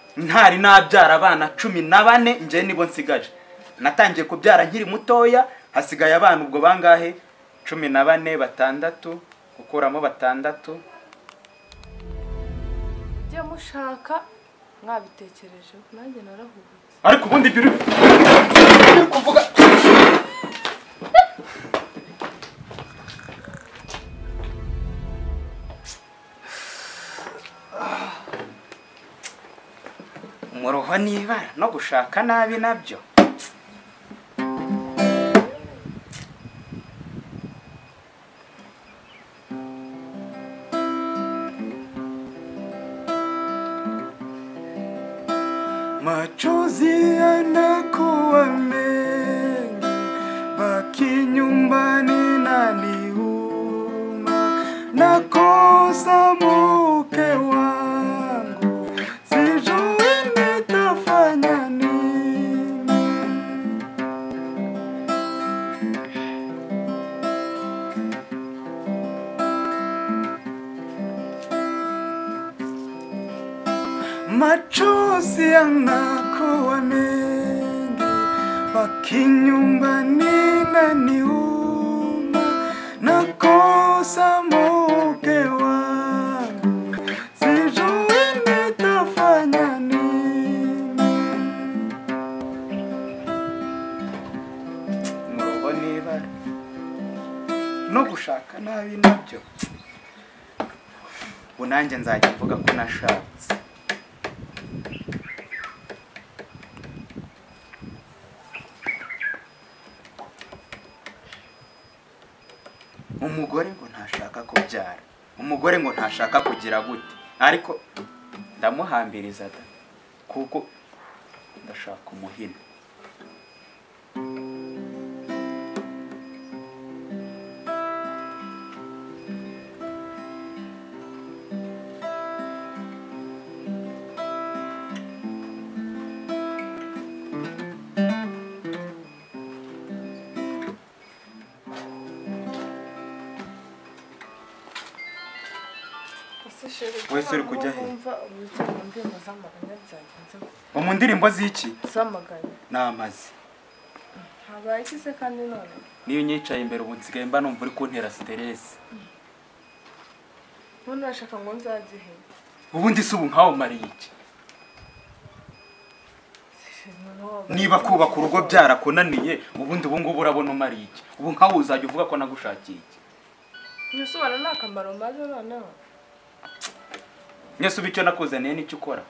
ntari nabyara abana 14 nje nibo nsigaje. Natangiye kubyara nkiri mutoya, hasigaye abana ubwo bangahe 14 batandatu gukuramo batandatu. Jya mushaka mwabitekereje nanjye narahubutse. Ariko ubundi biri kuvuga umuroho n'ibara no gushaka nabi nabyo. Machozi yanakuwa mengi, baki nyumbani naniuma, nakosa mke wangu, sijui nitafanya nini. Machozi yanakuwa mengi, baki nyumbani naniuma, nakosa mke wangu, sijui nitafanya nini. Umuroho n'ibara no gushaka nabi nabyo. Unanjye nzajya mvuga ko nashatse. Umugore ngo ntashaka kubyara, umugore ngo ntashaka kugira gute, ariko ndamuhambiriza da kuko ndashaka umuhini. Wese uri kujya he? Mu ndirimbo z'iki? Zamaganye. Namaze. Habaye kise kandi none. Niyo nyicaye imbere ubu nsigaye mba numva uri kuntera stress. None urashaka ngo nzaje he? Ubundi se ubu nkaho mariye iki? Niba kubaka urugo byarakunaniye, ubundi ubu ngubu urabona umariye iki? Ubu nkaho uzajya uvuga ko nagushakiye iki? Nusubana nakamaro maze noneho. Nyese ubicyo nakuzaniye n'icyo ukora.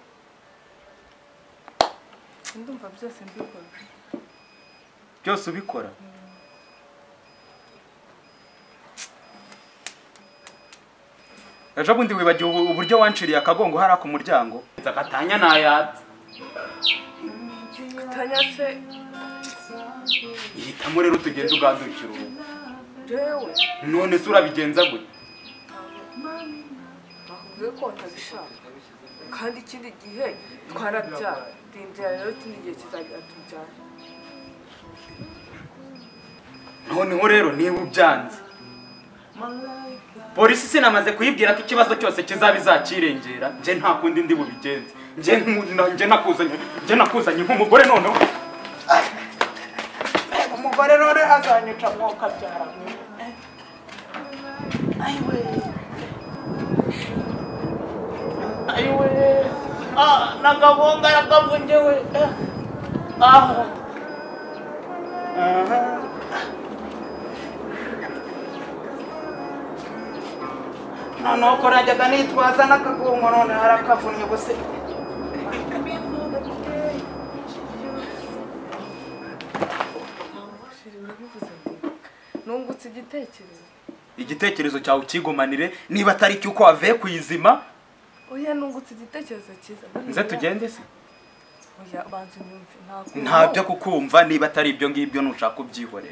Ndumva byose mbikora. Byose ubikora. Ejo bundi wibagiwe uburyo wanciriye akagongo hari ku muryango. Zakatanya nayatse. Katanyatse. Ihitamo rero tugende ugandukira ubu. Jewe. None se urabigenza gute? Ko ntabishaka kandi ikindi gihe twarabyara rindira rero ikindi gihe kizagira tubyara. Noneho rero niba ubyanze, polisi sinamaze kuyibwira ko ikibazo cyose kizabizakirengera, nje nta kundi ndi bubigenze. Nje nakuzanye nk'umugore noneho. Umugore rero azanyica mwoka byara. Aiwe. Aiwe. Nakabonga yakavunjewe. Aha. Noneho ko najyaga nitwaza n'akagongo none harakavunnye gusa. Nungutse igitekerezo. Igitekerezo cyawe ukigumanire niba atari cyuko wavuye kuyizima. Oya nungutse igitekerezo cyiza. Nze tugende se. Oya banze nyumve ntabyo kukumva niba atari ibyo ngibyo nushaka ubyihorera.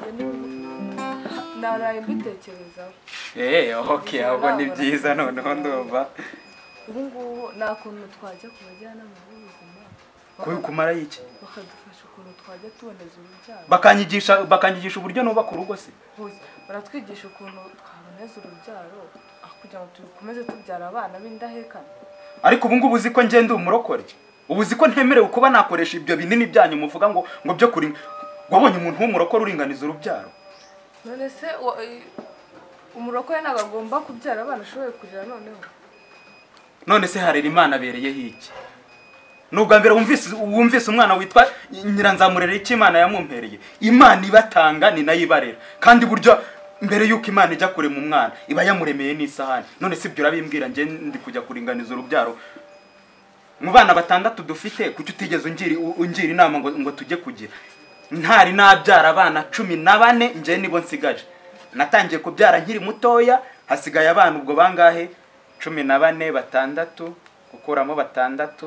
Naraye mbitekerezaho. Okay, ahubwo ni byiza noneho ndumva. Ubu ngubu nta kuntu twajya ku bajyanama b'ubuzima. Kumara iki? Bakadufasha ukuntu twajya tuboneza urubyaro. Bakanyigisha uburyo nubaka urugo se. Baratwigisha ukuntu twaboneza urubyaro kugira ngo dukomeze tubyara abana b'indahekana. Ariko ubu ngubu uzi ko ngende umurokore. ubuzi ko ntemerewe kuba nakoresha ibyo binini byanyu muvuga ngo byo kuri wabonye umuntu w'umurokore uringaniza urubyaro. none se umurokore ntabwo agomba kubyara abana ashoboye kurera noneho. None se harera Imana abereyeho iki? Nubwa mbere wumvise umwana witwa Nyiranzamurere iki Imana yamumpereye. Imana ibatanga ni nayo ibarera, kandi buryo mbere yuko Imana ijya kure mu mwana iba yamuremeye n'isahani. None se ibyo urabimbwira nge ndi kujya kuringaniza urubyaro mu bana 6 dufite, kuki utigeze ungira inama ngo tujye kugira? Ntari nabyara abana 14 nje nibo nsigaje. Natangiye kubyara nkiri mutoya, hasigaye abana ubwo bangahe 14 6 gukuramo 6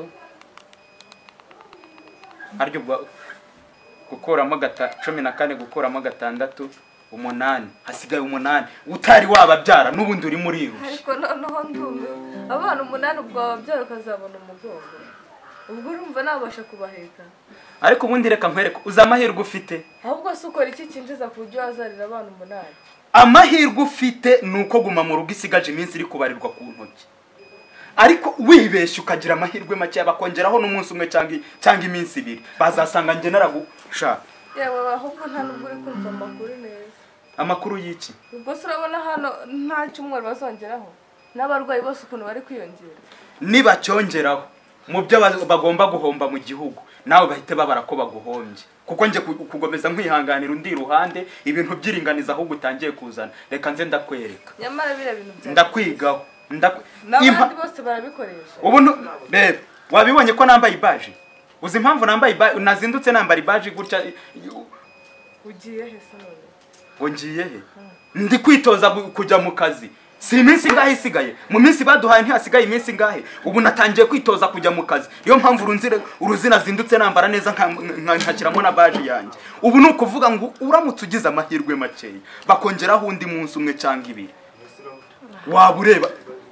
aryo gukuramo 14 gukuramo 6 8 hasigaye 8 utari wababyara n'ubundi uri muri irusha. Ariko noneho ndume abana 8 ubwo wababyara ukazabona umugongo, ubwo urumva nabasha kubaheka. Ariko ubundi reka nkwereke uza amahirwe ufite. Ahubwo se ukora iki kinjiza ku buryo wazarira abana 8? Amahirwe ufite nuko guma mu rugo isigaje iminsi iri kubarirwa ku ntoki. Ariko wibeshye ukagira amahirwe make bakongeraho n'umunsi umwe cyangwa iminsi 2 bazasanga nge naragusha. Yewe ahubwo nta nubwo uri kumva amakuru neza. Amakuru y'iki? Ubwo se urabona hano nta cyumweru bazongeraho n'abarwayi bose ukuntu bari kwiyongera. Niba cyongeraho mu byo bagomba guhomba mu gihugu nawe bahite babara ko baguhombye, kuko nje kugomeza nkwihanganira undi ruhande ibintu byiringaniza aho gutangiye kuzana. Reka nze ndakwereka. Nyamara bira bintu bya ndakwigaho n'abandi bose barabikoresha. Ubu reba wabibonye ko nambaye ibaji. Uzi impamvu nambaye ibaji? Nazindutse nambara ibaji gutya. Ugiye he se none? Ngiye he? Ndi kwitoza kujya mu kazi. Si iminsi ngahe isigaye? Mu minsi baduhaye ntihasigaye iminsi ngahe? Ubu natangiye kwitoza kujya mu kazi. Iyo mpamvu uruzina zindutse nambara neza nkakiramo na baji yanjye. Ubu nuko uvuga ngo uramutse ugize amahirwe make bakongeraho undi munsi umwe cyangwa 2. Wabureba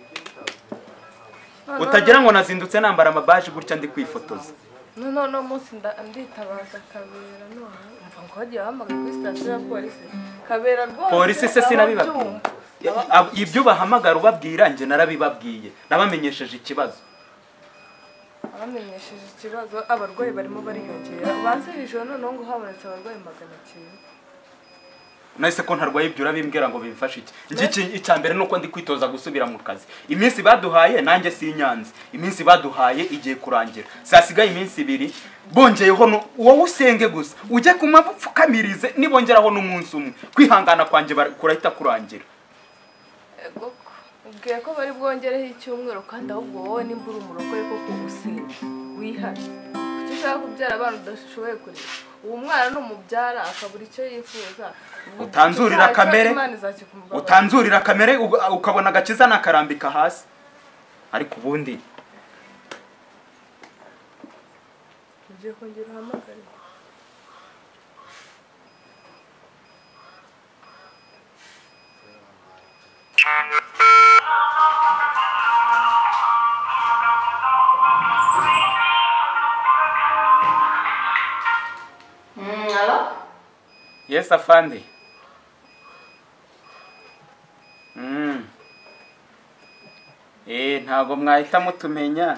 utagira ngo nazindutse nambara amabaji gutya ndi kwifotoza. No munsi nditabaza Kabera none umva ngo hagiye hamagaye kuri station ya polisi. Kabera rwose polisi se sinabibabwiye. Ibyo bahamagara ubabwira nje narabibabwiye, nabamenyesheje ikibazo. Abamenyesheje ikibazo abarwayi barimo bariyongera. Banzirije none ngo habonetse abarwayi 900. Nahise ko ntarwaye ibyo urabimbwira ngo bimfashe iki icyambere nuko ndi kwitoza gusubira mu kazi. Iminsi baduhaye nanjye si inyanzi, iminsi baduhaye igiye kurangira, sasigaye iminsi 2 bongeyeho wowe usenge gusa ujye kumapfukamirize nibongeraho n'umunsi umwe kwihangana kwanje kurahita kurangira. Ego ubwiye ko bari bwongereho icyumweru kandi ahubwo wowe nimbura umurokore ko kugusinda wihane kuki ushaka kubyara abana udashoboye kurera. Uwo mwana n'umubyara akabura icyo yifuza. Utanzurira kamere ukabona agakiza nakarambika hasi. Ariko ubundi ugiye kongera hamagara. Hello? Yes afande. Ntago mwahita mutumenya.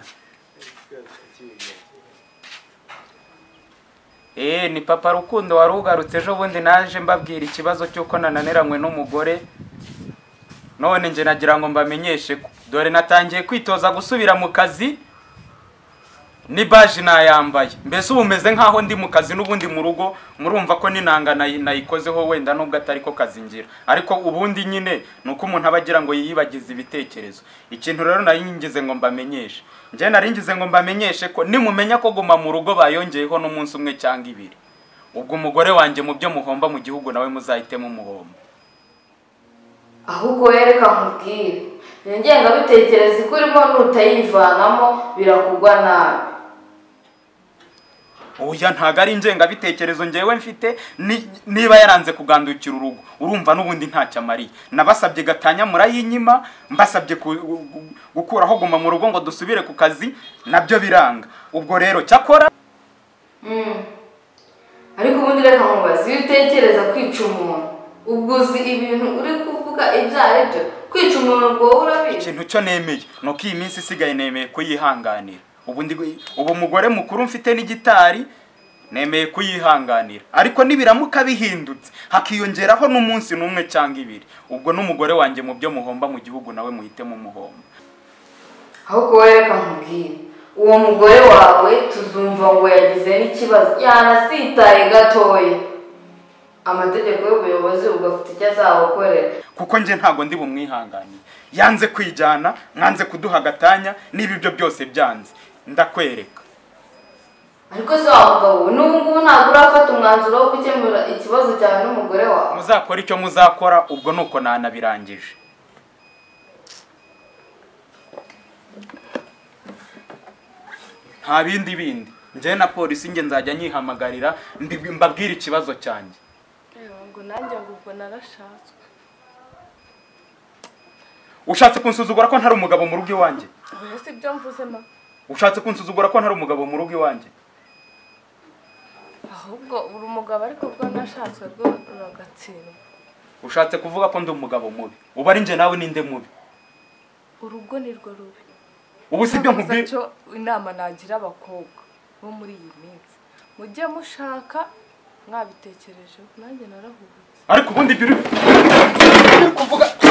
Ni papa Rukundo warugarutse ejo bundi naje mbabwira ikibazo cyuko nananiranywe n'umugore. None nje nagira ngo mbamenyeshe ko dore natangiye kwitoza gusubira mu kazi. Ni baji nayambaye. Mbese ubumeze nkaho ndi mu kazi n'ubundi mu rugo murumva ko ninanga nayikozeho wenda nubwo atari ko kazi ngira. Ariko ubundi nyine nuko umuntu abagira ngo yiyibagize ibitekerezo. Ikintu rero naringize ngo mbamenyeshe. Nje naringize ngo mbamenyeshe ko nimumenya ko guma mu rugo bayongeyeho n'umunsi umwe cyangwa 2. Ubwo umugore wanjye mu byo muhomba mu gihugu nawe muzahitemo umuhomba. Ahubwo wereka nkubwire. Ngenga bitekereza ko urimo nutayivanamo birakugwa nabi. Oya ntago ari ngenga bitekerezo ngewe mfite niba yaranze kugandukira urugo urumva n'ubundi ntacyo amari. Nabasabye gatanya murayinyima, mbasabye gukuraho guma mu rugo ngo dusubire ku kazi nabyo biranga. Ubwo rero cyakora ariko ubundi reka nkubaze bitekereza kwica umuntu. Ubwo uzi ibintu uri kuvuga ibyare byo kwica umuntu ngo urabizi. Ikintu cyo nemeye nuko iyi minsi isigaye nemeye kuyihanganira. ubu umugore mukuru mfite n'igitari nemeye kuyihanganira, ariko nibiramuka bihindutse hakiyongeraho n'umunsi n'umwe cyangwa ibiri, ubwo n'umugore wanjye mu byo muhomba mu gihugu nawe muhitemo umuhomba. ahubwo wowe reka nkubwire, uwo mugore wawe tuzumva ngo yagize n'ikibazo yanasitaye gatoya, amategeko y'ubuyobozi ugafite icyo azagukorera, kuko njye ntago ndi bumwihanganiye. Yanze kwijyana, mwanze kuduha agatanya, niba ibyo byose byanze ndakwereka. ariko se wa mugabo n'ubu ngubu ntabwo urafata umwanzuro wo gukemura ikibazo cyawe n'umugore wawe? Muzakora icyo muzakora, ubwo nuko nanabirangije. Nta bindi njye na polisi njye nzajya nyihamagarira mbabwira ikibazo cyanjye. ngo nanjye ngo ubwo narashatswe. Ushatse kunsuzugura ko ntari umugabo mu rugo iwanjye? Oya si byo mvuze ma. Ushatse kunsuzugura ko ntari umugabo mu rugo iwanjye? Ahubwo uri umugabo ariko bwo nashatswe bwo uragatsindwa. Ushatse kuvuga ko ndi umugabo mubi, uba ari njye nawe ninde mubi? Urugo ni rwo rubi. Ubu si byo nkubwiye. Inama nagira abakobwa bo muri iyi minsi, mujye mushaka mwabitekerejeho, nanjye narahubutse. Ariko ubundi ibyo uri kuvuga